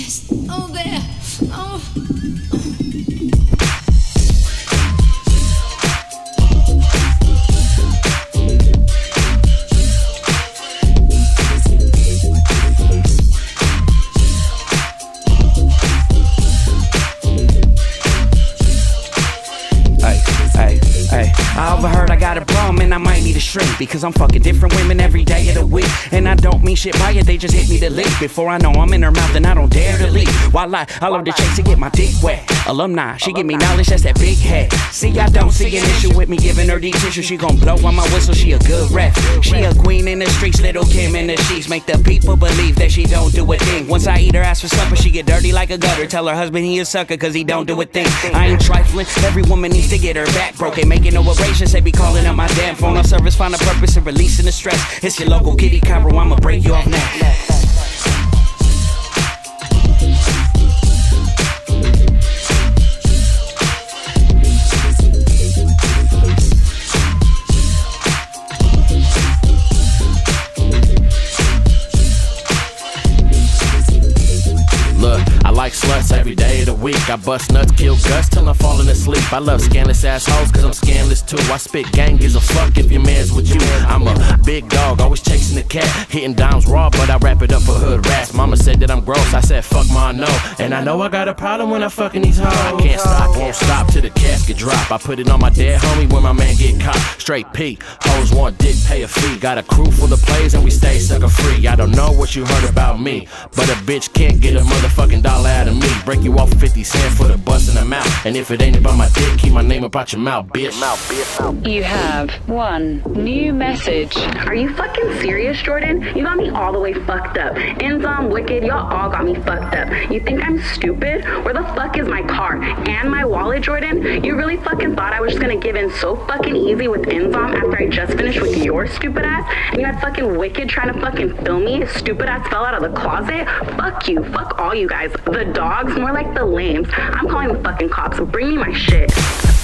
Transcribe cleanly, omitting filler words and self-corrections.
this. Oh, there. Oh. I overheard I got a problem and I might need a shrink, because I'm fucking different women every day of the week. And I don't mean shit by it, they just hit me to leave. Before I know I'm in her mouth and I don't dare to leave. While I love the chase to get my dick wet. Alumni, she give me knowledge, that's that big head. See, I don't see an issue with me giving her these tissue. She gon' blow on my whistle, she a good ref. She a queen in the streets, little Kim in the sheets. Make the people believe that she don't do a thing. Once I eat her ass for supper, she get dirty like a gutter. Tell her husband he a sucker cause he don't do a thing. I ain't trifling, every woman needs to get her back broken. Making no arrangements, they be calling up my damn phone. On service, find a purpose and releasing the stress. It's your local kitty Cairo, I'ma break you off now. I like sluts every day of the week. I bust nuts, kill guts till I'm falling asleep. I love scandalous assholes cause I'm scandalous too. I spit gang, gives a fuck if your man's with you. I'm a big dog, always chasing the cat. Hitting dimes raw, but I wrap it up for hood rats. Mama said that I'm gross, I said fuck my no. And I know I got a problem when I'm fucking these hoes. I can't stop, won't stop till the casket drop. I put it on my dead homie when my man get caught. Straight P, hoes want dick, pay a fee. Got a crew full of plays and we stay sucker free. I don't know what you heard about me, but a bitch can't get a motherfucking dollar out of me. Break you off 50 cents for the bust in the mouth. And if it ain't about my dick, keep my name about your mouth, bitch. You have one new message. Are you fucking serious, Jordan? You got me all the way fucked up. Inzom, Wicked, y'all all got me fucked up. You think I'm stupid? Where the fuck is my car and my wallet, Jordan? You really fucking thought I was just gonna give in so fucking easy with Inzom after I just finished with your stupid ass? And you had fucking Wicked trying to fucking film me? Stupid ass fell out of the closet? Fuck you. Fuck all you guys. The dogs, more like the lames. I'm calling the fucking cops. Bring me my shit.